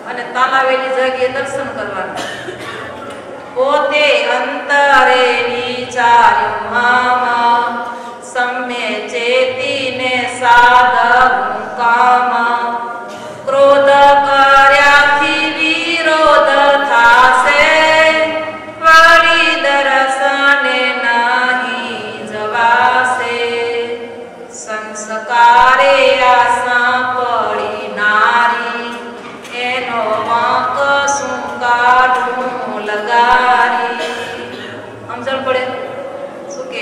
અને તાલાવેલી જગ્યાએ દર્શન કરવાના. પોતે અંતરે વિચાર્યું હામ, સમ્ય ચેતીને સાધવું કામ. ક્રોધ કર્યાથી વિરોધ થાશે, વળી દર્શને નહીં જવાશે. સંસ્કારે આશા પડી નારી, એનો વાંક શું કાઢું લગારી. સમજણ પડે શું કે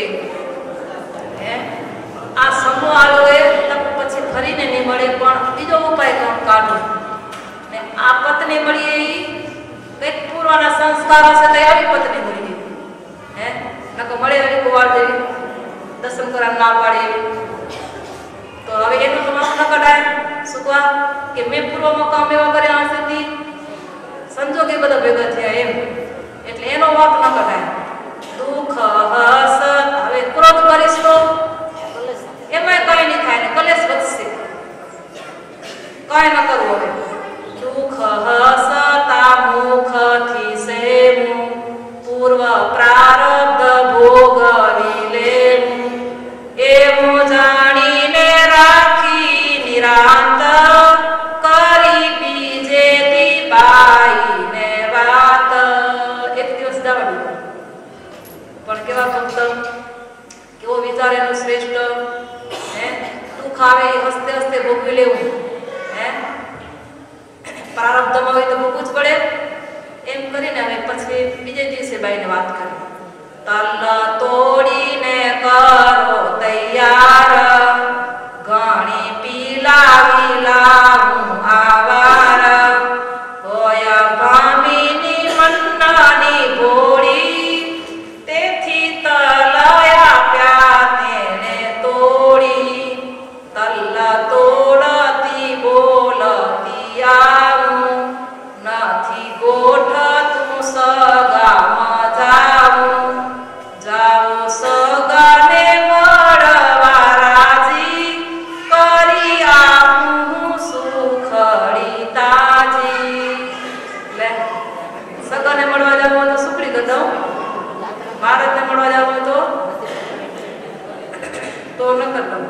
આ સમૂહ આવ્યો એ પછી ફરીને નહીં મળે, પણ બીજો ઉપાય કોણ કાઢું ને આ પત્ની મળી એ કંઈક પૂર્વના સંસ્કારો છે તો આવી પત્ની મળી ગઈ. નકો મળે એવી કુંવાર જેવી દર્શન કરવા ના પાડે એવી. તો હવે એનું તો માફ ન કઢાય. શું કહા કે મેં પૂર્વમાં કામ એવા કર્યા હશે, સંજોગ એ બધા ભેગા થયા એમ, એટલે એનો વાંક ન કઢાય. દુઃખ હસ હવે ક્રોધ કરીશ તો એમાં કઈ નહીં થાય ને કલેશ વધશે. કઈ ન કરવું હવે. દુઃખ હસતા મુખથી સેવું, પૂર્વ પ્રારબ્ધ ભોગવી લેવું. એવું જાણીને રાખી નિરાંત, કરી બીજેથી બાઈને વાત. એક દિવસ જવાનું પણ કેવા ભક્ત, કેવો વિચાર એનો શ્રેષ્ઠ. દુઃખ આવે એ હસતે હસતે ભોગવી લેવું. પ્રારબ્ધમાં હોય તો ભોગવું જ પડે એમ કરીને હવે પછી બીજે દિવસે બાઈને વાત કરી. તલ તોડીને કરો તૈયાર, ઘણી પીલાવી લાવું આવાર. હોય ભામીની મન્નાની ભોળી, તેથી તલ આપ્યા તેને તોડી. તલ તોડતી બોલતી આવું, નથી ગોઠતું સગામાં જાવું. જાવું સગાને મળવા રાજી, કરી આપું સુખડી તાજી. લે સગાને મળવા જવું હોય તો સુખડી કરી દઉં, ભારતને મળવા જવું હોય તો ન કરી દઉં.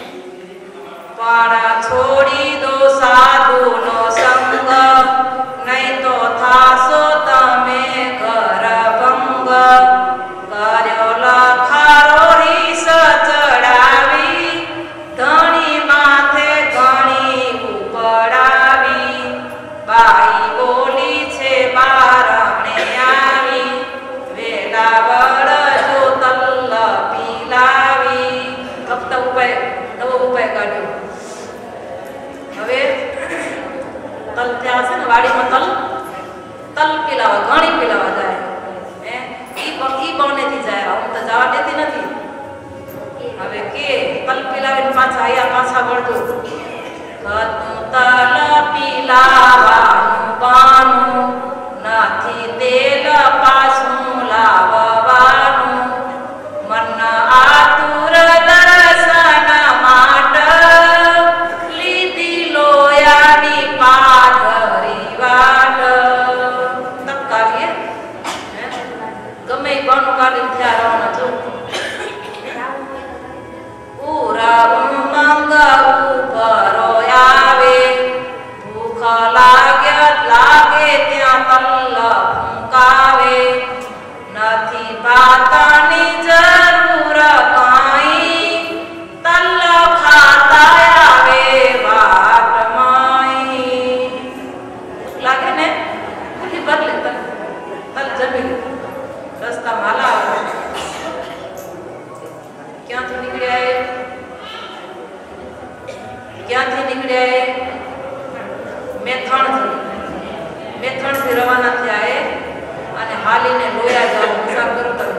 પાડા છોડી દો સાધુનો સંગ, નહીં તો થાશો તમે ઘર ભંગ. કર્યો લખારો રીસ ચડાવી, ધણી માથે ઘણી ઉપડાવી. બાઈ બોલી છે બારણે આવી, વેલા વળજો તલ પીલાવી. ભક્ત ઉપાય નવો ઉપાય કાઢ્યો. હવે તલ ત્યાં છે ને વાડીમાં તલ પીલાવા, ઘણી પીલાવા જાય. ઈ બનેથી જાય, હું તો જવા દેતી નથી. હવે કે તલ પીલાવીને પાછા આયા પાછા વળતું. તલ પીલાવાનું બાનું, નથી તેલ પાછું લાવવાનું. મન આતુર દર્શન માટ, લીધી લોયાની પાઘરી વાટ. તત્કાલીએ ગમે બાનું કાઢીને ત્યાં રવાના છો. ઉરાવું મંગાવું ભરો આવે, ભૂખ લાગે ત્યાં તલ ફૂંકાવે. નથી ભાતની જરૂર કાંઈ, તલ ખાતા આવે વાટમાંય. લાગે ને ભૂલી બદલે તલ જમી રસ્તામાં હાલા. ક્યાંથી નીકળ્યા મેથણથી રવાના થયા અને હાલીને લોયા જાવ. હિસાબ કરો તમે.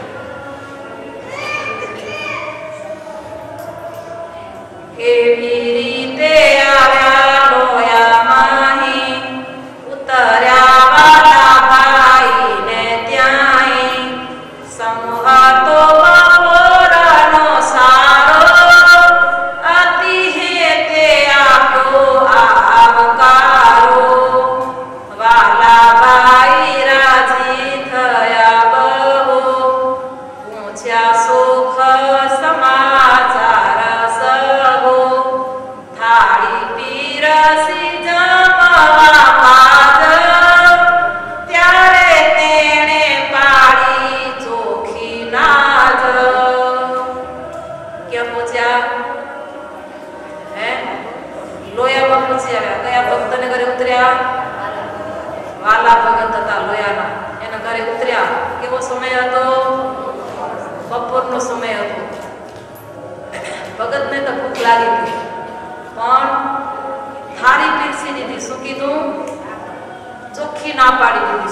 કેવી રીતે આવ્યા લોયા માહી, ઉતર્યા વાલા ભાઈને ત્યાંય. સમૂહ તો બપોરનો સારો, અતિ હેતે આપ્યો આવકારો. ઉતર્યા? વાલા ભગત હતા લોયાના, એના ઘરે ઉતર્યા. કેવો સમય હતો? બપોરનો સમય હતો. ભગતને તો ભૂખ લાગી હતી, પણ થાળી પીરસી દીધી. શું કીધું? ચોખ્ખી ના પાડી દીધી.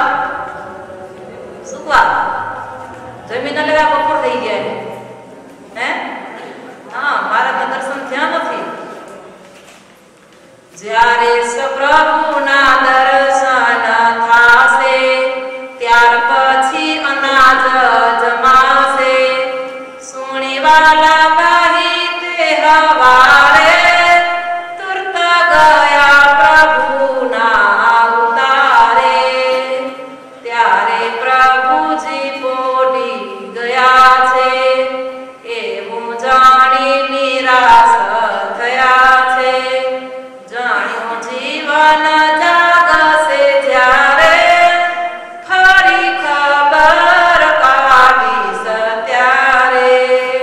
શું જમીન લેવા બપોર થઈ ગયા. હે હા, મહારાજના દર્શન થયા નથી. જ્યારે પ્રભુના દર્શન થાશે ત્યાર પછી અનાજ જમાશે. સુણી વાલા કહી તે હવારે તુરત ગયા પ્રભુના ઉતારે. ત્યારે પ્રભુજી પોડી ગયા છે એવું જાણી નિરાશ થયા છે. જાણ્યું જીવન જાગશે જ્યારે ફરી ખબર કાઢીશ ત્યારે.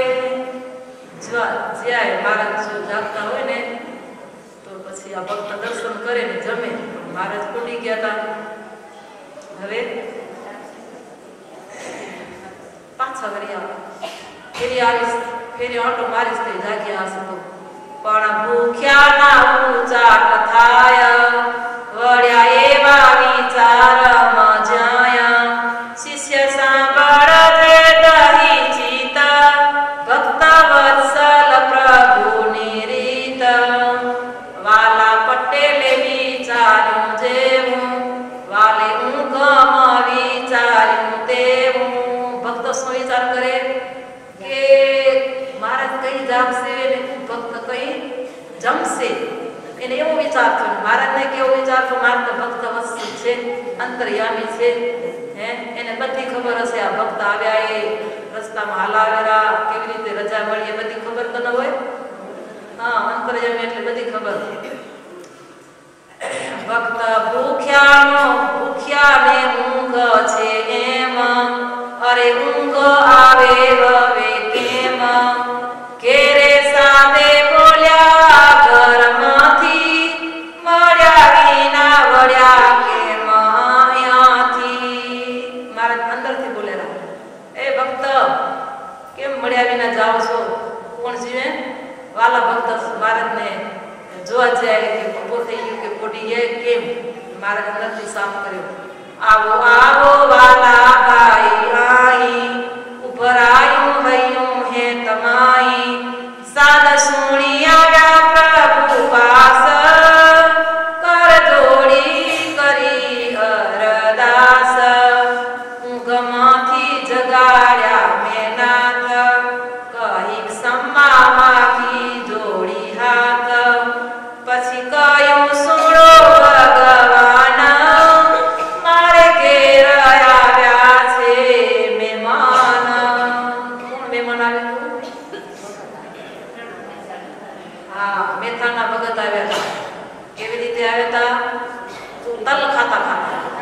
જ્યારે મહારાજ જો જાગતા હોય ને તો પછી આ ભક્ત દર્શન કરે ને જમે. મહારાજ કુટી ગયા હતા. હવે પાછા ફેરી આવીશ, ફેરી ઓટો મારીશ તો જાગ્યા હશે તો. પણ ભૂખ્યા ના ઉચાટ થાય વળ્યા એવા વિચારમાં જ્યાં. શિષ્ય સાંભળજે દહી ચિત ભક્ત વત્સલ પ્રભુની રીત. વાલા પટેલે વિચાર્યું જેવું વાલે ઊંઘમાં વિચાર્યું તેવું. ભક્ત શું વિચાર કરે કે મહારાજ કઈ જાગશે ને ભક્ત કઈ જમશે. એને એવો વિચાર થયો. મહારાજને કેવો વિચાર થયો? મારે તો ભક્ત વત્સલ છે, અંતર્યામી છે. એને બધી ખબર હશે. આ ભક્ત આવ્યા એ રસ્તામાં હલાવેલા, કેવી રીતે રજા મળી, એ બધી ખબર તો ન હોય. હા, અંતર્યામી એટલે બધી ખબર. ભક્ત ભૂખ્યા ને ઊંઘ છે એમ. અરે ઊંઘ આવે હવે કેમ? કેરે સાદે બોલ્યા ઘરમાંથી મળ્યા વિના વળ્યા કેમ અહીંયાથી. મારા અંદરથી બોલેલા, એ ભક્ત કેમ મળ્યા વિના જાઓ છો? કોણ જીવે? વાલા ભક્ત મહારાજને જોવા જાય કે બપોર થઈ ગયું કે પોટી ગયા કેમ? મહારાજ અંદરથી સાફ કર્યો. આવો આવો વાલા ભાઈ આઈ ઉભરાયું હૈયું હે તમાઈ. સાદ સુણી આવ્યા પ્રભુ પાસ કર જોડી કરી અરદાસ. ઊંઘમાંથી જગાડ્યા મેં નાથ કહી ક્ષમા માગી જોડી હાથ. પછી કહ્યું સુણો ભગવાન મારે ઘેર આવ્યા છે મહેમાન. કોણ મહેમાન આવ્યું? હા, મેથાના ભગત આવ્યા હતા. કેવી રીતે આવ્યા હતા? તલ ખાતા.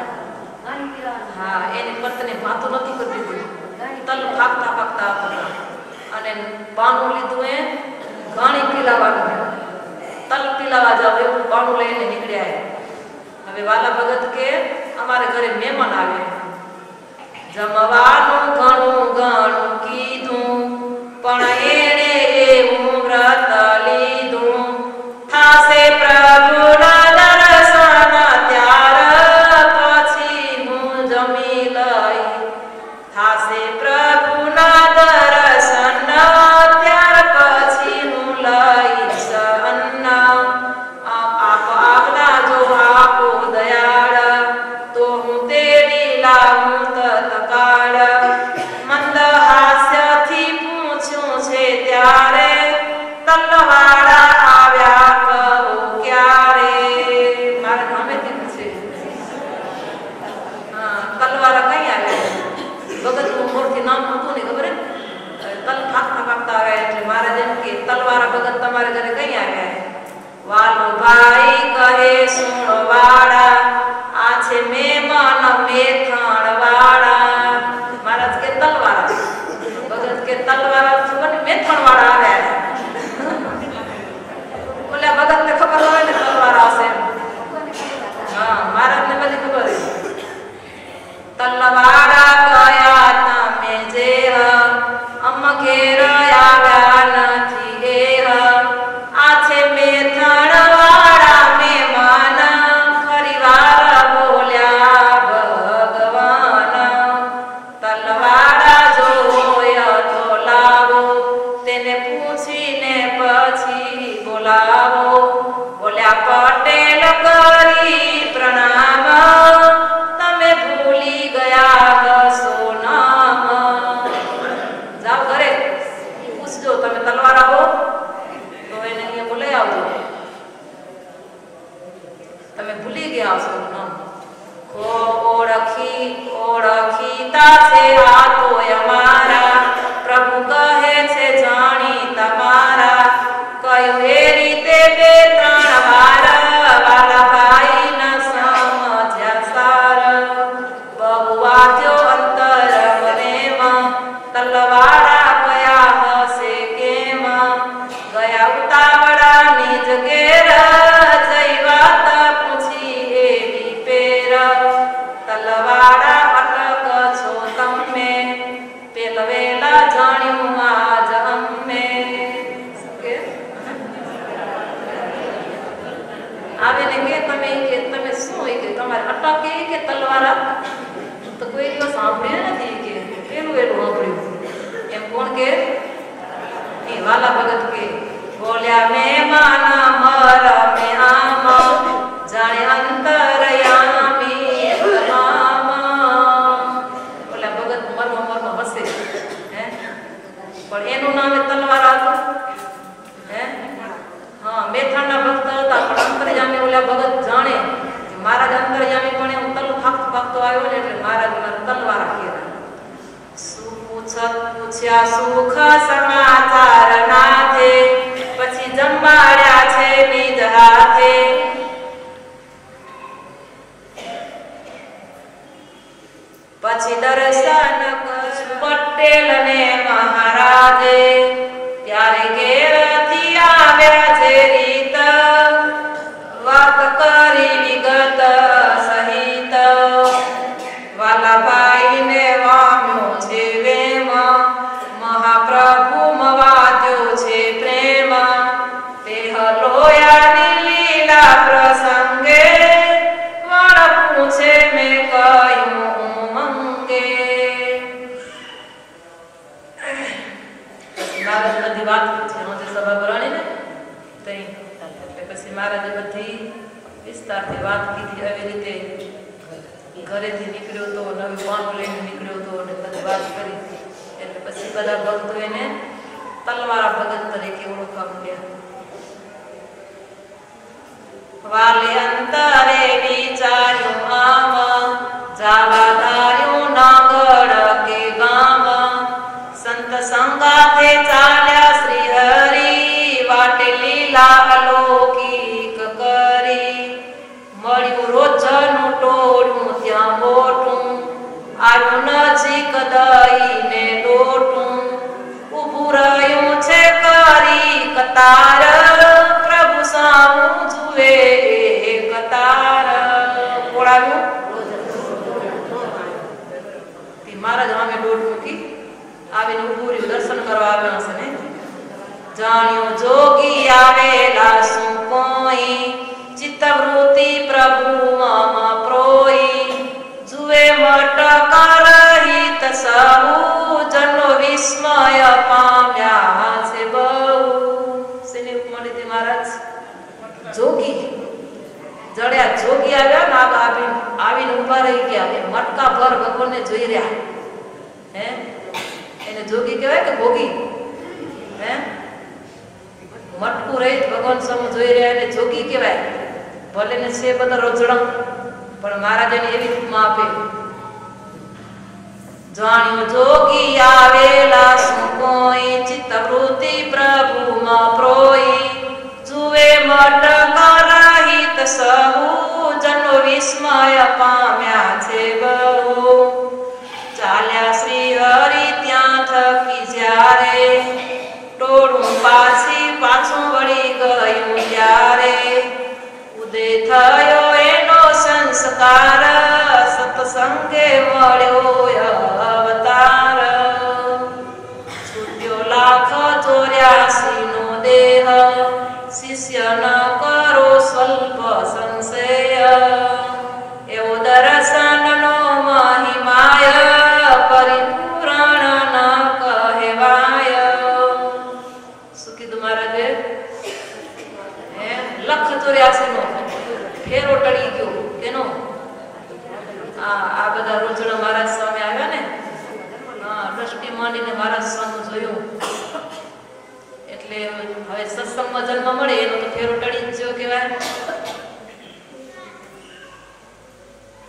હા, એની પત્ની ભાતું નથી કરતી હતી. તલ ફાકતા હતા અને પાનું લીધું એ ઘણી પીલાવાનું. તલ પીલાવા જાવ એવું પાનું લઈને નીકળ્યા. હવે વાલા ભગત કે અમારે ઘરે મહેમાન આવે. જમવાનું ઘણું ઘણું કીધું પણ એણે એવું વ્રત લીધું. થાશે પ્રભુના દર્શન ત્યાર પછી હું જમી લઈ. થાશે પ્રભુના દર્શન ત્યાર પછી હું લઈશ અન્ન. આપ આજ્ઞા જો આપો દયાળ તો હું તેડી લાવું તત્કાળ. મંદહાસ તમે ભૂલી ગયા છો એનું નામ. ઓળખીતા છે આ તો અમારા પ્રભુ કહે છે જાણી તમારા કયું એ રીતે બે ત્રણ વાર વાલા ભાઈ ન સમજ્યા સાર બહુ વાદ્યો અંતર મનેમાં તલવારા કયા હશે કેમ ગયા ઉતાવળા નિજ ઘેર જઈ વાત પૂછી એવી પેર તલવારા અટક છો તમે પેલવેલા જાણ્યું આજ અમે આવે ને કે તમે શું કે તમારે અટકે કે તલવારા તો કોઈ દિવસ સાંભળ્યું નથી કે પેલું સાંભળ્યું એમ કોણ કે વાલા ભગત કે બોલ્યા મહેમાન મરમે આમ જાણે અંતરયામી તમામ બોલ્યા ભગત મરમ હસે હે પણ એનું નામ તલવાર હતું હે હા મેથાણના ભક્ત હતા પણ અંતરયામી ઓલા ભગત જાણે મહારાજ અંતરયામી પણ હું તલ ફાકતો આવ્યો ને એટલે મહારાજ તલવાર કહેવાય. પૂછ્યા સુખ સમાચાર નાથે પછી જમાડ્યા છે નિજ હાથે પછી દર્શન પટેલ ને મહારાજે ત્યારે ઘેરથી આવ્યા છે રીત વાત કરી વિગત સહિત વાલાભાઈ ને વામ્યો છે વેમ મહાપ્રભુ મવાદ્યો છે પ્રેમ તે હલોયાની લીલા પ્રસંગે વળ પૂછે મેં કયું મંગે. મહારાજ બધી વાત છે સભા ભરાણી ને તઈ એટલે પછી મહારાજે બધી વિસ્તારથી વાત કીધી આવી રીતે ઘરેથી નીકળ્યો તો નવી વાંક લઈને નીકળ્યો તો અને બધી વાત કરી એટલે પછી બધા ભક્તો એને તલવારા ભગત તરીકે ઓળખવા મળ્યા. વાલે અંતરે વિચાર્યું આમ જાવા ધાર્યું નાગડ કે ગામ સંત સંગાથે ચાલ્યા શ્રી હરિ વાટે લીલા અલૌકિક કરી મળ્યું રોજનું ટોળું ત્યાં મોટું આવ્યું નજીક દઈને લોટું ઊભું રહ્યું છે કરી કતાર પ્રભુ સામું જુએ કતાર પોળાવ્યું મહારાજ સામે દોટ મૂકી આવીને ઊભું રહ્યું દર્શન કરવા આવ્યા હશે ને જાણ્યો જોગી આવેલા શું કોઈ ચિત્તવૃત્તિ પ્રભુ મમ પ્રોઈ જુએ મટકા રહિત સહુ જનો વિસ્મય પામ્યા છે બહુ. શેની ઉપમા લીધી મહારાજ? જોગી જડ્યા જોગી આવ્યા ને આવીને ઉભા રહી ગયા એ મટકા ભર ભગવાનને જોઈ રહ્યા હે એને જોગી કહેવાય કે ભોગી હે મટકું રહી ભગવાન સામે જોઈ રહ્યા એટલે જોગી કહેવાય. ભલે ને છે બધા રોજડા પણ મહારાજાને એવી ઉપમા આપે જાણ્યો જોગી આવેલા શું કોઈ ચિત્તવૃત્તિ પ્રભુમાં પ્રોઈ જુએ મટકા રહિત સહુ જનો વિસ્મય પામ્યા છે બહુ. ચાલ્યા શ્રી હરિ ત્યાં થકી જ્યારે ટોળું પાછું વળી ગયું ત્યારે ઉદય થયો એનો સંસ્કાર સત્સંગે મળ્યો અવતાર છૂટ્યો 1,84 નો દેહ શિષ્ય ન કરો સ્વલ્પ સંશય એવો દર્શનનો મહિમાય પરિપૂર્ણ ન કહેવાય. શું કીધું મહારાજે? 1,84 નો ફેરો ટળી ગયો કેનો આ બધા રોજડા મહારાજ સ્વામી આવ્યા ને દ્રષ્ટિ માંડીને મહારાજ સ્વામી જોયું એટલે હવે સત્સંગમાં જન્મ મળે એનો તો ફેરો ટળી જ જો કહેવાય.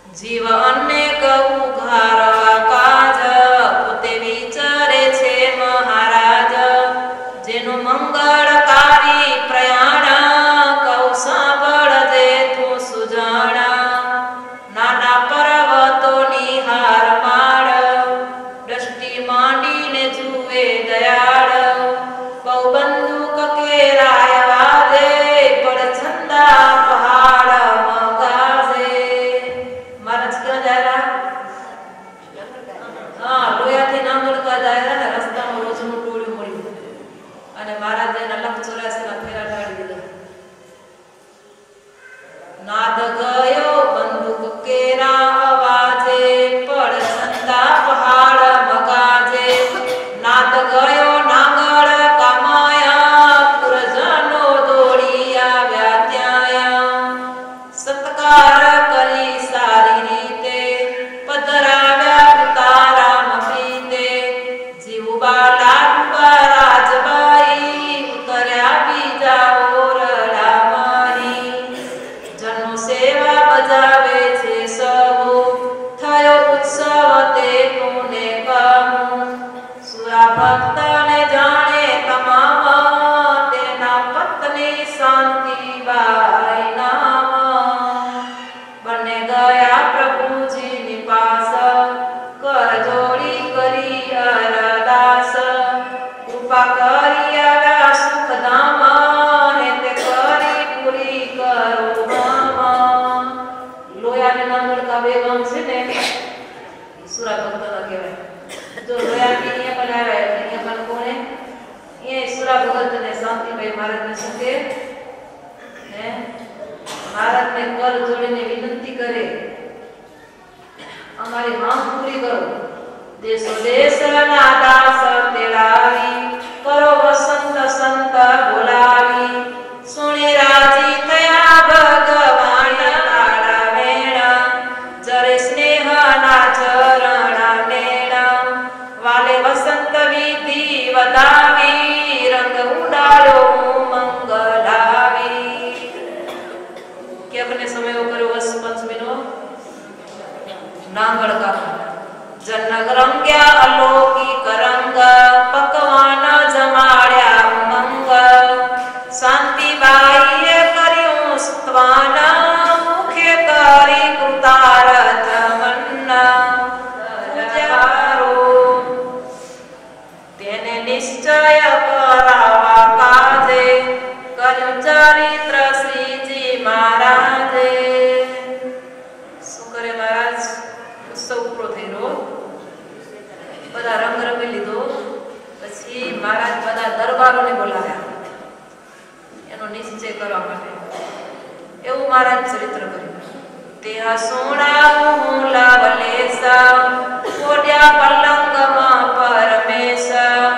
જીવ અનેક ઉઘારવા કાજ પોતે વિચારે છે મહારાજ જેનું મંગળકારી પ્રયાણ કૌ સાંભળ દે તું સુજાણા નાના પર્વતો નિહાર માળ દ્રષ્ટિ માંડીને જુએ દયાળ બહુ બંદૂક કેરાય વાદે પડ છંદા પહાડ મગાજે મહારાજ ક્યાં જાય હા લોયાથી નાંગળકા જાય ને રસ્તામાં રોજનું ટોળું મળ્યું અને મહારાજ એના લખ 84 ના ફેરા ઢાળી દીધા નાદ ગયો બંદૂક કેરા અવાજે પડ છંદા પહાડ મગાજે નાદ ગયો નાંગળ કામાયા પુરજનો દોડી આવ્યા ત્યાં સત્કાર કરી સારી રીતે પધરાવ્યા તારામ પ્રીતે જીવબા લાડુબા રાજબાઈ ઉતર્યા બીજા ઓરડામાંની જનો સેવા બજાવે છે સૌ થયો ઉત્સવ તે તુને કહું સુરા ભક્તને જાણે તમામ તેના પત્ની શાંતિબાઈ નામ બંને ગયા પ્રભુજીની પાસ કર જોડી કરી અરદાસ કૃપા કરી આવ્યા સુખધામ હેતે કરી પૂરી કરો મામ લોયા ને નાંગળકા બે ગામ છે ને સુરા ભક્તના કહેવાય જો લોયા કે અહીંયા પણ આવ્યા એટલે અહીંયા પણ કોણે એ સુરા ભગત ને શાંતિભાઈ મહારાજને શું કે હે મહારાજને કર જોડીને વિનંતી કરે અમારી માંગ પૂરી કરો દેશો દેશના દાસ તેડાવી કરો વસંત સંત બોલાવી સુણી રાજી થયા ભગવાન આડા વેણા જરે સ્નેહના ચરણા નેણા વાલે વસંત વિધિ વધાવી રંગ ઉડાડ્યો મંગલાવી કે આપણે સમયો કર્યો વસ પંચમીનો નાંગળ કાપા જનક રંગ્યા અલૌકિક રંગ પકવાન જમાડ્યા ઉમંગ શાંતિબાઈએ કર્યું સ્તવાન મુખે કરી કૃતાર્થ મન્ના તેને નિશ્ચય કરાવા કાજે કર્યું ચરિત્ર શ્રીજી મહારાજે શું કરે મહારાજ ઉત્સવ પૂરો થયો બધા રંગ રમી લીધો પછી મહારાજ બધા દરબારોને બોલાવ્યા એનો નિશ્ચય કરવા માટે એવું મહારાજ ચરિત્ર કર્યું તે સોણા હું લાવલેસા કોડ્યા પલંગમાં પરમેશ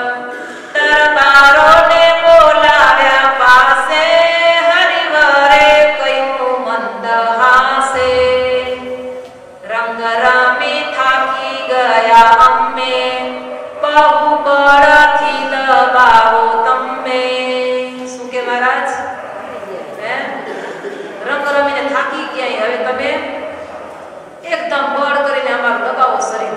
દરબારોને બોલાવ્યા પાસે હરિવરે કયું મંદ હાસે રંગ રમી થાકી ગયા અમે બહુ બળથી દબાવો તમે શું કે મહારાજ હે રંગ રમીને થાકી ગયા હવે તમે એકદમ બળ કરીને અમારું દબાવો શરીર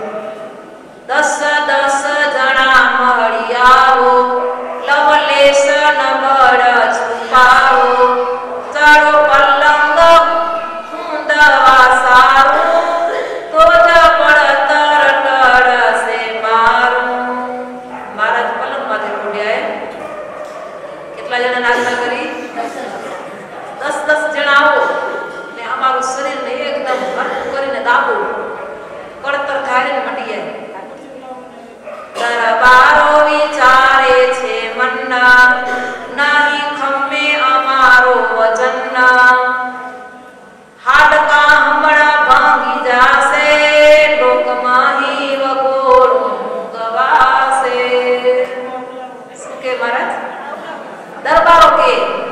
10 જણા મળી આવો લવલેશ ન બળ છુપાવો ચાલો પલંગ હું દવા સારું તો જ પડતર ટળશે મારું મહારાજ પલંગ માંથી ઉડ્યા કેટલા જણા આજ્ઞા કરી 10 જણા આવો ને અમારું શરીરને એકદમ હલકું કરીને દાબો કળતર થાય ને મટી જાય દરબારો વિચારે છે મન્ના નહીં ખમે અમારો વજનના હાડકા હમણાં ભાંગી જાશે લોકમાં વગોળું ગવાશે શું કે મહારાજ દરબારો કે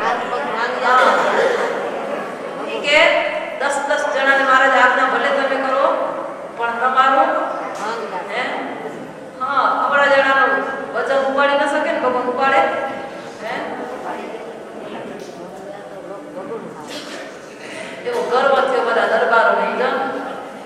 10 જણાને મહારાજ આજ્ઞા ભલે તમે કરો પણ તમારું હે હા અબળા જણાનું વજન ઉપાડી ન શકે ને ભગવાન ઉપાડે હે એવો ગર્વ થયો બધા દરબારો ને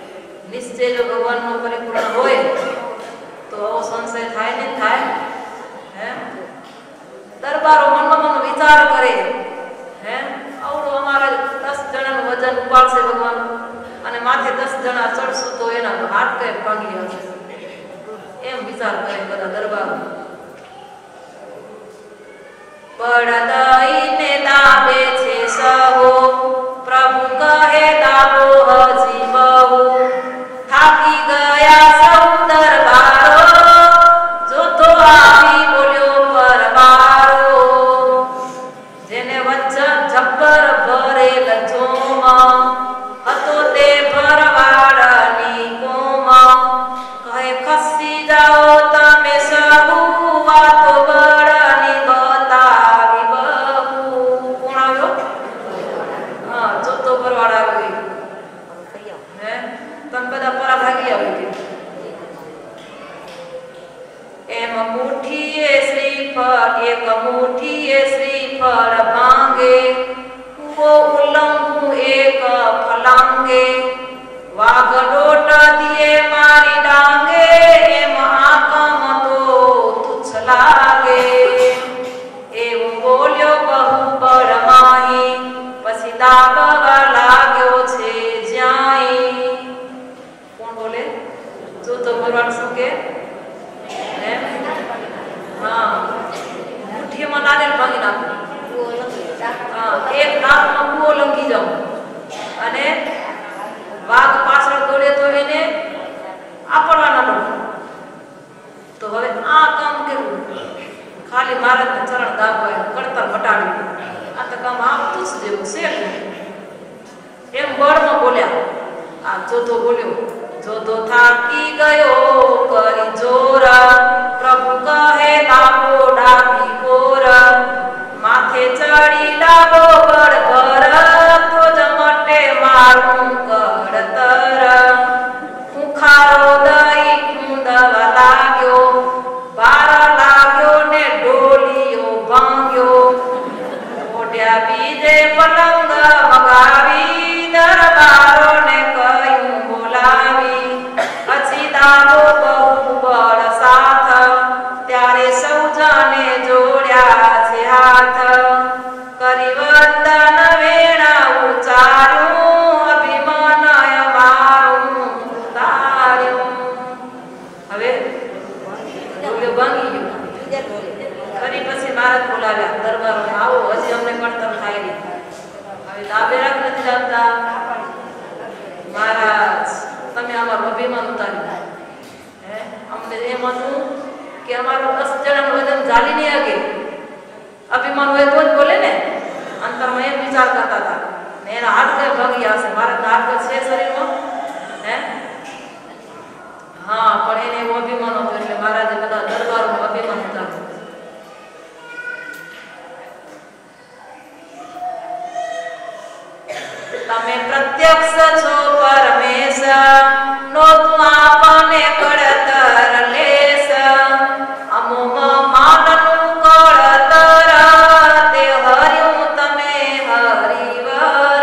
જો ભગવાનનો પરિપૂર્ણ હોય તો આવો સંશય થાય ને થાય હે દરબારો મનમાં વિચાર કરે હે આવડો અમારે 10 જણાનું વજન ઉપાડશે ભગવાન અને માથે 10 જણા ચડશું તો એના હાથ કઈ ભાંગી જશે એમ વિચાર કરે બધા દરબારો બળદઈને દાબે છે સહો પ્રભુ કહે દાબો હજી બહુ થાકી ગયા સૌ દરબારો જો તો આવી બોલ્યો પરબારો જેને વચન જબ્બર ભરેલ જોમાં હતો તે ભરવાડની કોમાં કહે ખસી જાઓ તમે સહુ વાતો બળની બતાવી બહુ કોણ આવ્યો હા જોતો ભરવાડ આવ્યો હે તમે બધા પરા ભાગી આવ્યો એમ મુઠ્ઠીએ શ્રીફળ એક મુઠ્ઠીએ શ્રીફળ ભાંગે કુવો ઉલ્લંઘુ એક ફલાંગે વાઘ ડોટ દિયે મારી ડાંગે એમ આકમ તો તુચ્છ લાગે એવું બોલ્યો બહુ બળમાહી પછી દાબવા લાગ્યો છે જ્યાંય કોણ બોલે જો તો ભરવાડ શું કે હા મુઠ્ઠીમાં નારિયેળ ભાંગી નાખો એક નાકમાં કૂવો લંગી જાઓ અને વાઘ પાછળ દોડે તો એને આપડવાના પડે તો હવે આ કામ કેવું ખાલી મહારાજને ચરણ દાબવાય કડતર મટાડી આ તો કામ આવતું જ જેવું છે એમ બળમાં બોલ્યા આ જોધો બોલ્યો જોધો થાકી ગયો કરી જોરા પ્રભુ કહે દાબો ડાબી કોરા માથે ચડી લાવો બળ ભર તો જ મટે મારું કડતર ઉખારો દઈ કુંદવા લાગ્યો બાર લાગ્યો ને ડોલીઓ ભાંગ્યો ઓઢ્યા બીજે પલંગ મગાવી દરબારો ને કહ્યું બોલાવી પછી દાબો બહુ બળ સાથ ત્યારે સૌ જાને જોડ્યા છે હાથ કરી વંદન વેણા ઉચાર્યું અભિમાનય મારું ઉતાર્યું હવે બોલ્યો ભાંગી ગયો ફરી પછી મહારાજ બોલાવ્યા દરબારોને આવો હજી અમને કડતર થાય નહીં હવે દાબે રાખ નથી દાબતા મહારાજ તમે અમારું અભિમાન ઉતાર્યું હે અમને એમ હતું કે અમારું 10 જણાનું વજન ચાલી નહીં શકે અભિમાન હોય તો જ બોલે ને અંતરમાં એમ વિચાર કરતા હતા ને એના હાથ કઈ ભાગી આવશે મારા હાથ છે શરીરમાં હે હા પણ એને એવું અભિમાન હતું એટલે મહારાજે બધા દરબારનું અભિમાન ઉતાર્યું તમે પ્રત્યક્ષ છો પરમેશ નો તું આપને કડતર લેશ અમોમ માનનું કડતર તે હર્યું તમે હરિવર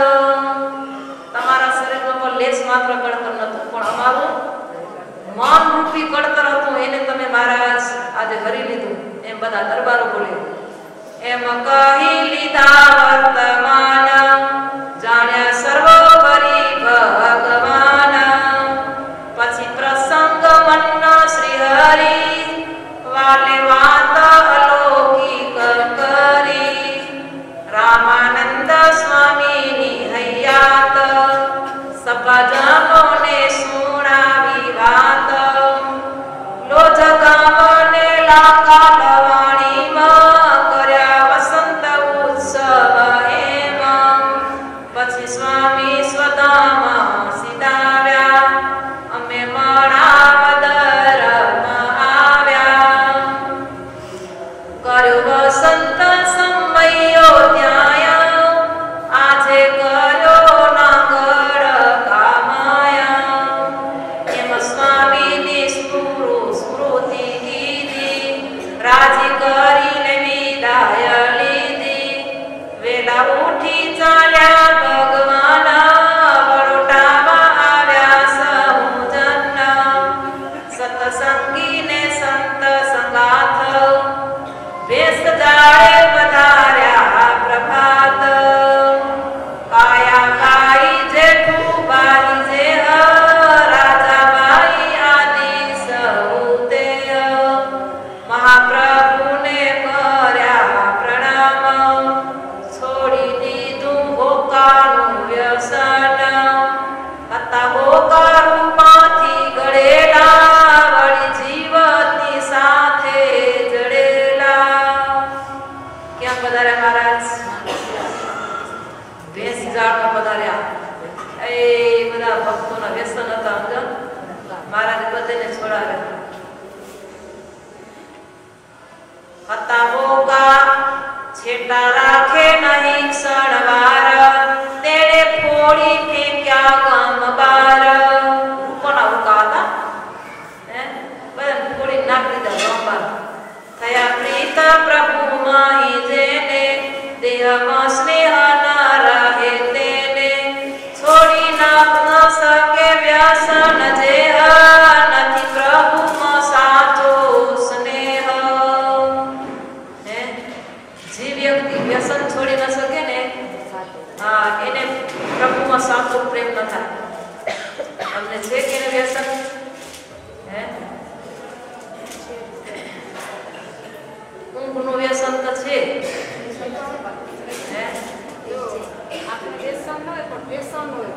તમારા શરીરમાં લેશ માત્ર કડતર નતું પણ અમારું મન રૂપી કડતર હતું એને તમે મહારાજ આજે હરી લીધું એમ બધા દરબારો બોલ્યો એમ કહી લીધા વર્તમાન જાણ્યા સર્વોપરી ભગવાન પછી પ્રસંગ મન્ન શ્રી હરિ વાલે વાત અલૌકિક કરી રામાનંદ સ્વામીની હૈયાત સભાજનોને સુણાવી વાત લોજ ગામને લાકા લવાણીમાં કર્યા વસંત ઉત્સવ એમ પછી સ્વામી સ્વધામાં સીધાવ્યા અમે મણાવદરમાં આવ્યા કર્યો વસંત સમયો ત્યાં આજે કર્યો નાગર કામાયા એમ સ્વામીની સ્મૃતિ કીધી એ બધા ભક્તોના વ્યસન હતા સમજો મહારાજ બધાને છોડાવે હતા બોકા છેટા રાખે નહીં ક્ષણવાર તેણે ફોડી ફેંક્યા ગામ બાર કોના ઉકા હતા હે બધાને ફોડી નાખી દીધા ગામ બાર થયા પ્રીત પ્રભુ માહી જેને દેહમાં સ્નેહ ના રહે તેને છોડી નાખ ન શકે વ્યસન જે નથી પ્રભુમાં સાચો સ્નેહ હે જે વ્યક્તિ વ્યસન છોડી ન શકે ને હા એને પ્રભુમાં સાચો પ્રેમ ન થાય અમને છે કે એને વ્યસન હે ઊંઘનું વ્યસન તો છે હે આપણે વ્યસન ન હોય પણ વ્યસન હોય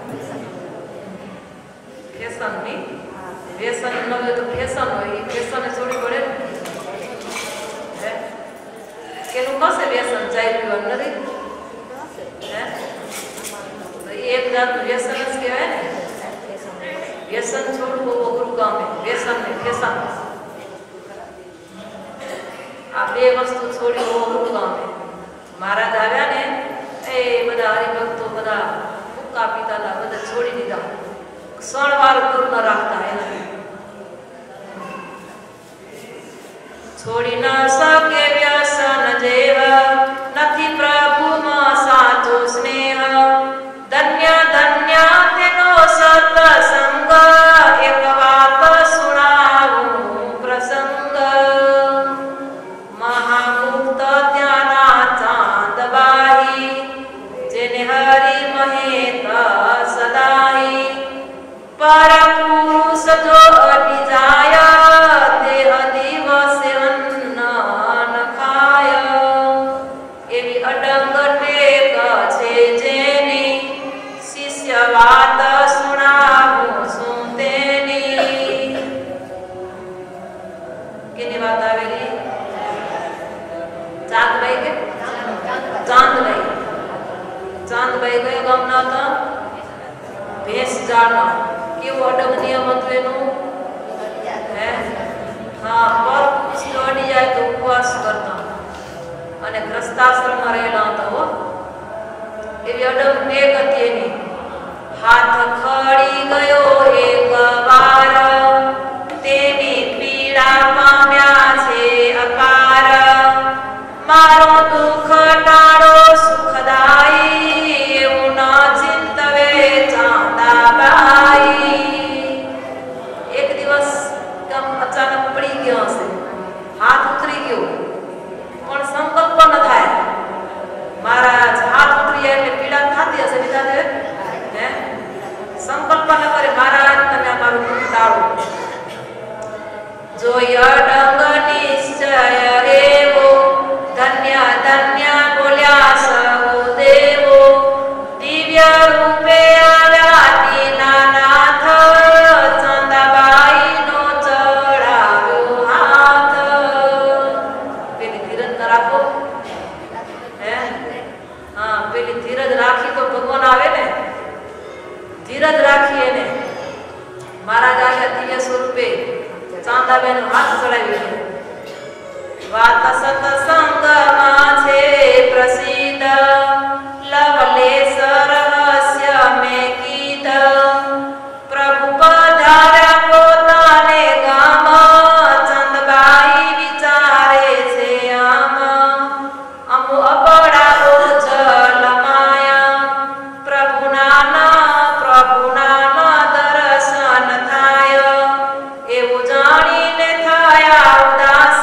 ફેશન ની વ્યસન ન હોય તો ફેશન હોય એ ફેશન છોડી પડે હે કેનું કશે વ્યસન જાય પીવાનું નથી હે તો એક જાતનું વ્યસન જ કહેવાય ને વ્યસન છોડવું બહુ અઘરું કામ છે વ્યસન ને ફેશન આ બે વસ્તુ છોડી બહુ અઘરું કામ છે મહારાજ આવ્યા ને એ બધા હરિભક્તો બધા ભૂકા પીતા હતા બધા છોડી દીધા ક્ષણવાર પૂર્ણ રાખતા એના છોડી ન શકે વ્યસન જેવા નથી પ્રભુમાં સાચો સ્નેહ ધન્ય ધન્ય તેનો સત્સંગ એક વાત સુણાવું પ્રસંગ મહામુક્ત ત્યાંના ચાંદબાઈ જેને હરિ મહેત સદાઈ પર પુરુષ જો અટી જાય દેહ દિવસે અન્ન ન ખાય એવી અડંગ ટેક છે જેની શિષ્ય વાત સુણાવું છું તેની કેની વાત આવેલી ચાંદભાઈ કે ચાંદભાઈ કયો ગામના હતા ભેંસ જાળના કેવો અડગ નિયમ હતું એનું હે હા પર પુરુષ અડી જાય તો ઉપવાસ કરતા અને ગ્રસ્તાશ્રમમાં રહેલા હતા હો એવી અડગ ટેક હતી એની હાથ ખડી ગયો એક વાર તેની પીડા પામ્યા છે અપાર મારો દુઃખ ટાળો સુખદાઈ એવું ન ચિંતવે ચાંદાબાઈ એક દિવસ અચાનક પડી ગયો હશે હાથ ઉતરી ગયો પણ સંકલ્પ ન થાય મહારાજ હાથ ઉતરી જાય એટલે પીડા થતી હશે બીજા હે સંકલ્પ ન કરે મહારાજ તમે અમારું દુઃખ ટાળો જોઈ અડંગ નિશ્ચય એવો ધન્ય ધન્ય બોલ્યા સહુ દેવો દિવ્ય રૂપે આવ્યા દીનાનાથ ચાંદાબાઈ નો ચડાવ્યો હાથ પેલી ધીરજ ન રાખો હે હા પેલી ધીરજ રાખી તો ભગવાન આવે ને ધીરજ રાખી એને મહારાજ આવ્યા દિવ્ય સ્વરૂપે ચાંદાબાઈ નો હાથ ચડાવ્યો વાત સત્સંગમાં છે પ્રસિદ્ધ લવલેશ રહસ્ય મેં કીધ પ્રભુ પધાર્યા પોતાને ગામ ચાંદબાઈ વિચારે છે આમ અમુ અબડાઓ જલમાયા પ્રભુના દર્શન થાય એવું જાણીને થયા ઉદાસ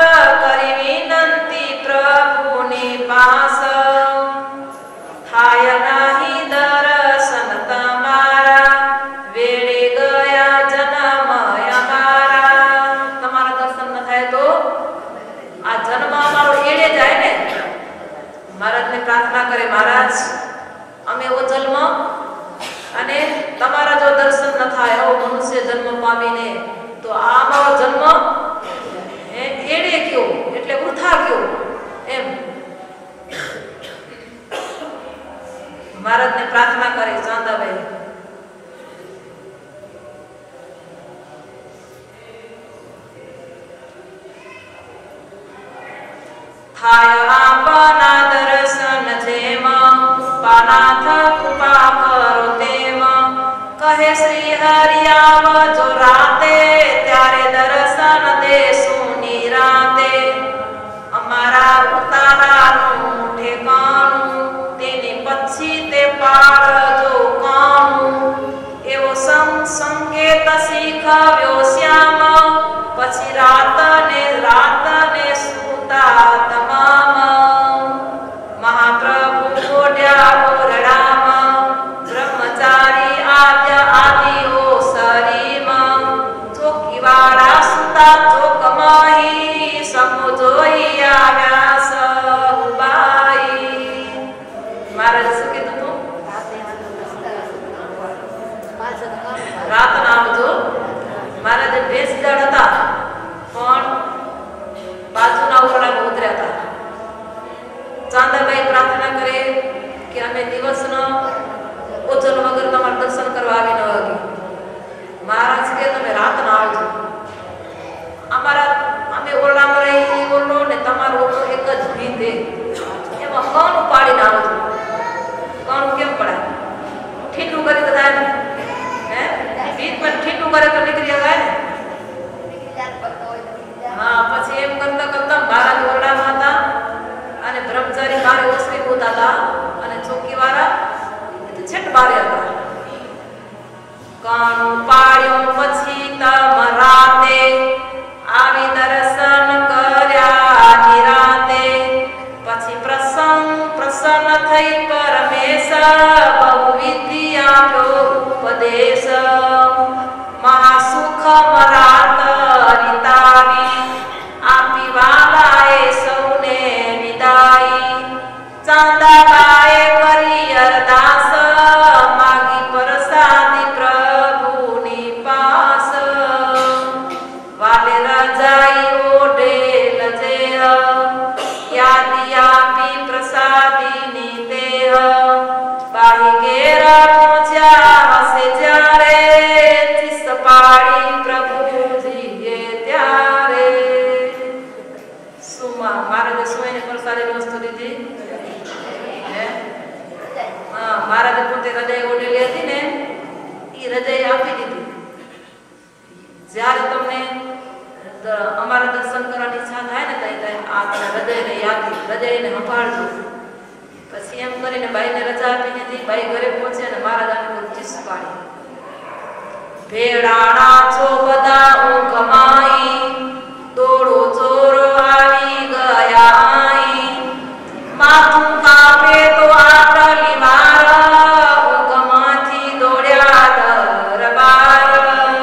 થાય નહીં દર્શન તમારા વેળે ગયા જન્મ અમારા તમારા દર્શન ન થાય તો આ જન્મ અમારો એળે જાય ને મહારાજને પ્રાર્થના કરે મહારાજ અમે એવો જન્મ અને તમારા જો દર્શન ન થાય એવો મનુષ્ય જન્મ પામીને તો આ અમારો જન્મ એળે ગયો એટલે વૃથા ગયો એમ મહારાજને પ્રાર્થના કરે ચાંદાબાઈ કહે શ્રી હરિયાવ જો રાતે ત્યારે દર્શન દેશું નિરાતે અમારા ઉતારાનું ઠેકાણું તેની પછી તે પાડજો કાણું એવો સંકેત શીખવ્યો શ્યામ પછી રાતને સૂતા તમામ મહાપ્રભુ બોલ્યા ઓરડામાં બ્રહ્મચારી આદિઓ શરીમાં ચોકીવાળા સુતા ચોકમાહી સમો જોઈ આવ્યા સહુબાઈ મહારાજ શું કીધું તું રાતના આવજો મહારાજે બેસદાડ હતા પણ બાજુના ઓરડામાં ઉતર્યા હતા ચાંદાબાઈ પ્રાર્થના કરે કે અમે દિવસનો ઓજલ વગર તમારા દર્શન કરવા આવી ન હતી મહારાજ કે તમે રાતના આવજો અમે ઓરડામાં રહી ઓરડો ને તમારો ઓરડો એક જ ભીંતે એમાં કણ પાડીને આવજો કણ કેમ પડાય ઠીકું કરી તો થાય હે ભીત પર ઠીકું કરે તો નીકળી જાય ને હા પછી એમ કરતા કરતા મહારાજ ઓરડામાં હતા અને બ્રહ્મચારી બારે ઓસરી હોતા હતા અને ચોકીવાળા છેટ બારે હતા કાણું પાડ્યો પછી તમરાતે આવી દર્શન કર્યા નિરાતે પછી પ્રસન્ન થઈ પરમેશ બહુ વિધિ આપ્યો ઉપદેશ મહાસુખ મરાત રીતાવી આપી વાલાએ સૌને વિદાઈ ચાંદાબાએ કરી અરદાસ માગી પ્રસાદી પ્રભુની પાસ વાલે રજાઈ ઓઢે લજે યાદી આપી પ્રસાદીની દેહ બાહી ઘેર પહોંચ્યા હસે જ્યારે ચિસ્ત પાડી પ્રભુજીએ ત્યારે સુમા મહારાજે સુઈને પ્રસાદીની વસ્તુ લીધી મહારાજે પોતે હૃદય ઓઢેલી હતી ને એ હૃદય આપી દીધી જ્યારે તમને અમારા દર્શન કરવાની ઈચ્છા થાય ને ત્યારે આ હૃદયને યાદ હૃદયને સંભાળજો પછી એમ કરીને બાઈને રજા આપી દીધી બાઈ ઘરે પહોંચે અને મહારાજ આને ચીસ પાડી ભેડાણા છો બધા ઊંઘ માઈ દોડો ચોરો આવી ગયા આઈ માથું કાપે તો આટલી વાર ઊંઘમાંથી દોડ્યા દરબાર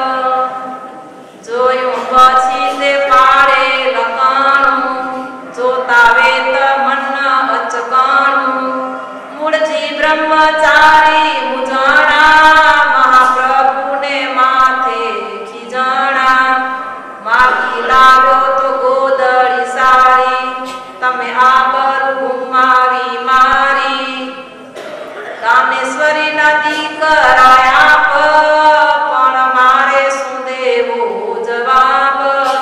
જોયું પછી તે પાડે લકાણું જોતા વેત મન અચકાણું મૂળજી બ્રહ્મચારી મુજાણા મહાપ્રભુને માથે ખીજાણા માગી લાવ્યો તો ગોદડી સારી તમે આબર ગુમાવી મારી કામેશ્વરી નદી કરાયા પણ મારે શું દેવો જવાબ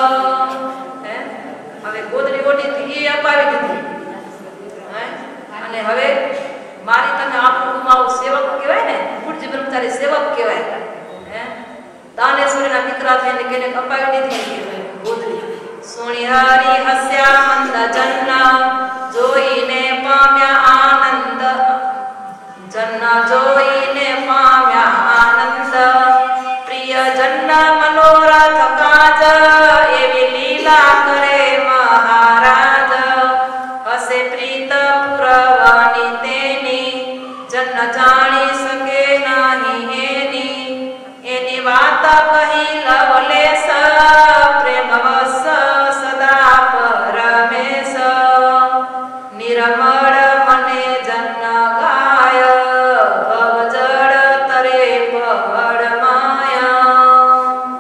હવે ગોદડી ઓઢી એ અપાવી દીધી અને હવે મારી તમે આપણું ગુમાવો સેવક કહેવાય ને પૂજ્ય બ્રહ્મચારી સેવક કહેવાય દાનેશ્વરીના દીકરા થઈને કેને અપાવી દીધી ગોદડી સોણી હરી હસ્યા મંદ જન્ના જોઈને પામ્યા આનંદ જન્ના જોઈને પામ્યા આનંદ પ્રિય જન્ના મનોરથ કાજ એવી લીલા કરે મહારાજ હસે પ્રીત પુરવાની તેની જન્ન જાણી શકે નહીં એની વાત કહી લવલેશ પ્રેમવશ સદા પરમેશ નિરમળ મને જન્ન ગાય ભવજળ તરે પહળ માયા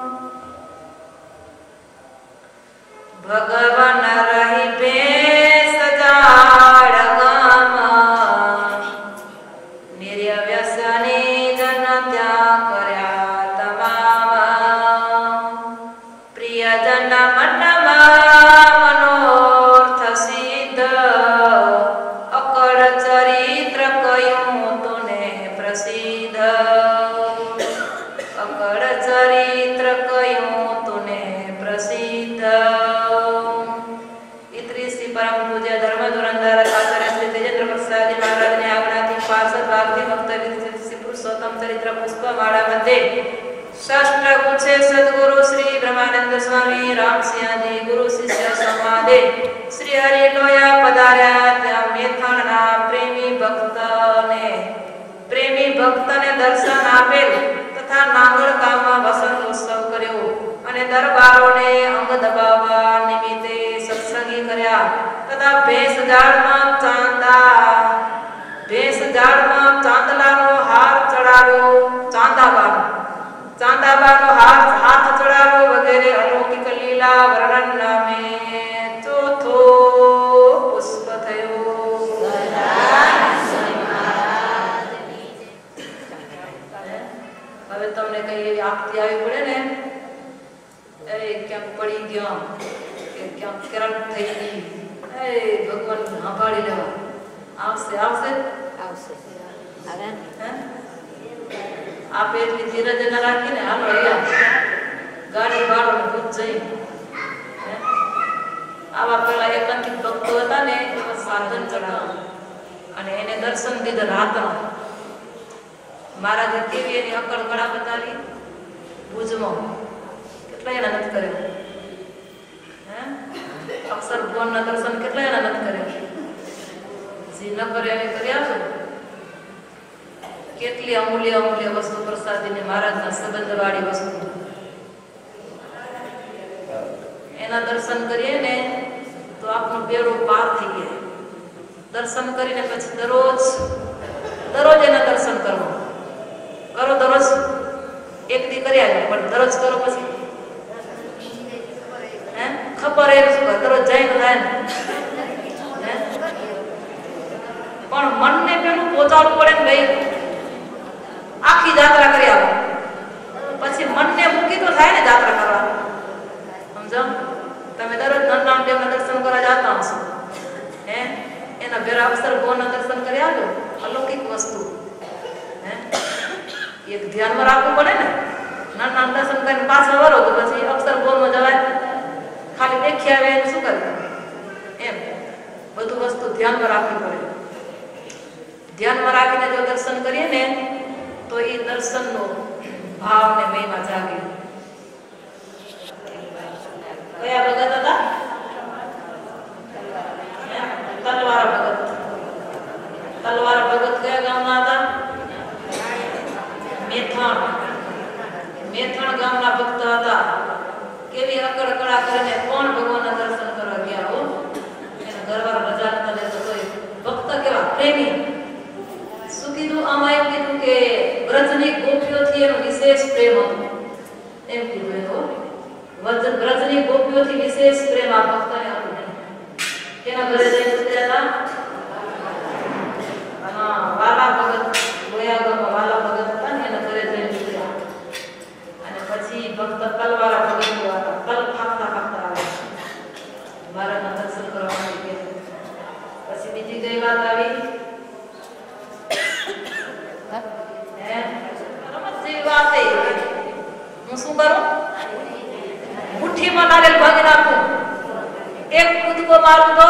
ભગવાન રહી ભેસ જાળ ગામાં નિર્ય વ્યસની જન ત્યાં કર્યા તમામ माड़ा मध्य षष्ठ गुच्छे सद्गुरु श्री ब्रह्मानंद स्वामी राम सिंह गुरु शिष्य संवादे श्री हरि लोया पधार्या त्या मेथाणना प्रेमी भक्तने दर्शन आपेल तथा नांगल गामમાં વસંત ઉત્સવ કર્યો અને દરબારોને અંગ દબાવવા નિમિત્તે સત્સંગી કર્યા તથા ભેંસ ઝાડમાં ચાંદલાનો હાર ચડાવ્યો ચાંદાબાનો હાથ ચડાવ્યો વગેરે અલૌકિક લીલા વર્ણન નામે ચોથો પુષ્પ થયો. હવે તમને કઈ આપતી આવી પડે ને એ ક્યાંક પડી ગયો કે ક્યાંક કરંટ થઈ ગઈ એ ભગવાન સાંભળી લેવા આવશે આવશે આવશે આવે ને આપે એટલી ધીરજ ન રાખીને હાલો અહીંયા ગાડી ભાડો ભૂત જઈ આવા પેલા એકાંતિક ભક્તો હતા ને એમાં સાધન ચડાવ્યું અને એને દર્શન દીધા રાતના મહારાજે કેવી એની અકળ કળા બતાવી ભુજમાં કેટલા એના નથી કર્યો અક્ષર ભુવન ના દર્શન કેટલા એના નથી કર્યા જે ન કર્યા એ કરી આવજો. કેટલી અમૂલ્ય વસ્તુ પ્રસાદીને મહારાજના સંબંધવાળી વસ્તુ એના દર્શન કરીએ ને તો આપણું બેડું પાર થઈ જાય. દર્શન કરીને પછી દરરોજ એના દર્શન કરો દરરોજ એક દી કર્યા પણ દરરોજ કરો પછી ખબર એ શું દરરોજ જાય તો થાય ને પણ મનને પેલું પહોંચાડવું પડે ને ભાઈ આખી જાત્રા કરી આવો પછી મનને મૂકી તો થાય ને જાત્રા કરવા. સમજો તમે દરરોજ નરનામદેવના દર્શન કરવા જતા હશો એના ભેરા અક્ષર ભુવનના દર્શન કરી આવજો. અલૌકિક વસ્તુ એક ધ્યાનમાં રાખવું પડે ને. નામ દર્શન કરીને પાછા વરો તો પછી અક્ષર ભુવનમાં જવાય ખાલી દેખી આવે એને શું કરે એમ બધું વસ્તુ ધ્યાનમાં રાખવી પડે. ધ્યાનમાં રાખીને જો દર્શન કરીએ ને તો એ દર્શનનો ભાવ ને મહિમા જાગે. કયા ભગત હતા? તલવારા ભગત કયા ગામના હતા? મેથાણ ગામના ભક્ત હતા. કેવી અકળ કળા કરીને કોણ ભગવાનના દર્શન કરવા ગયા હો. એના ઘરવાળા રજા નતા લેતો તો ભક્ત કેવા પ્રેમી. શું કીધું? આમાં એમ કીધું કે વ્રજની ગોપીઓથી એનો વિશેષ પ્રેમ હતો એમ કીધું. એનો વ્રજની ગોપીઓથી વિશેષ પ્રેમ આ ભક્તને હતો. કેના ઘરે જઈને ઉતર્યા હતા? વાલા ભગત લોયા ગામમાં વાલા ભગત હતા ને એના ઘરે જઈને ઉતર્યા. અને પછી ભક્ત તલવારા ભગત હતા. તલ ફાંકતા આવે મારાના દર્શન કરવા માટે. પછી બીજી કઈ વાત આવી? હું શું કરું? મુઠ્ઠીમાં નારિયેળ ભાંગી નાખું, એક કૂદકો મારું તો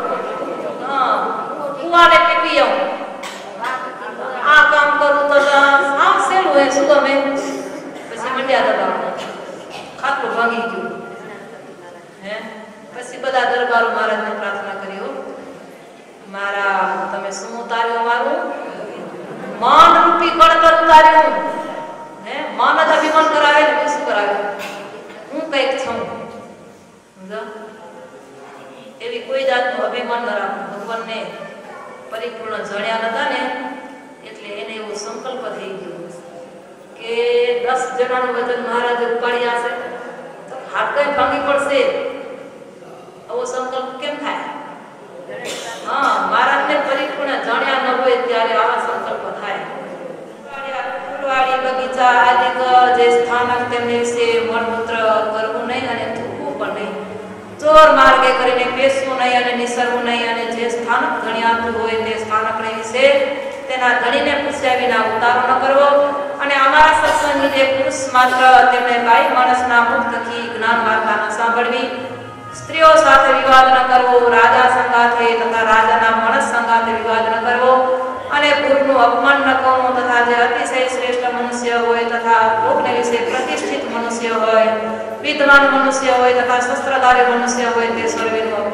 કુવાને ટીપી આવું. આ કામ કરું તો સાવ સહેલું હોય. શું ગમે? પછી મંડ્યા દબાવવા ખાતું ભાંગી ગયું. પછી બધા દરબારો મહારાજને પ્રાર્થના કરી, મારા તમે શું ઉતાર્યું? મારું માન રૂપી કળતર ઉતાર્યું. માન જ અભિમાન કરાવે ને શું કરાવે? હું કઈક છું. એવી કોઈ જાતનું અભિમાન ન રાખવું. ભગવાનને પરિપૂર્ણ જણ્યા નતા ને એટલે એને એવો સંકલ્પ થઈ ગયો કે 10 જણાનું વજન મહારાજ ઉપાડી આવશે તો હાથ કઈ ભાંગી પડશે. આવો સંકલ્પ કેમ થાય? મહારાજને પરિપૂર્ણ જણ્યા ન હોય ત્યારે આવા સંકલ્પ થાય. ફૂલવાડી બગીચા આદિક જે સ્થાનક તેમને વિશે મળમૂત્ર કરવું નહીં અને થૂકવું પણ નહીં. ચોર માર્ગે કરીને બેસવું નહીં અને નિસરવું નહીં. અને જે સ્થાનક ગણ્યાતું હોય તે સ્થાનકને વિશે તેના ધણીને પૂછ્યા વિના ઉતારો ન કરવો. અને અમારા સત્સંગી જે પુરુષ માત્ર તેમને બાઈ માણસના મુખ થકી જ્ઞાન વાર્તા ન સાંભળવી. સ્ત્રીઓ સાથે વિવાદ ન કરવો. રાજા સંગાથે તથા રાજાના માણસ સંગાથે વિવાદ ન કરવો. અને ભૂલનું અપમાન નકામો તથા જે અતિશય શ્રેષ્ઠ મનુષ્ય હોય તથા લોકને વિશે પ્રતિષ્ઠિત મનુષ્ય હોય, વિદ્વાન મનુષ્ય હોય તથા શસ્ત્રધારી મનુષ્ય હોય તે સર્વેનું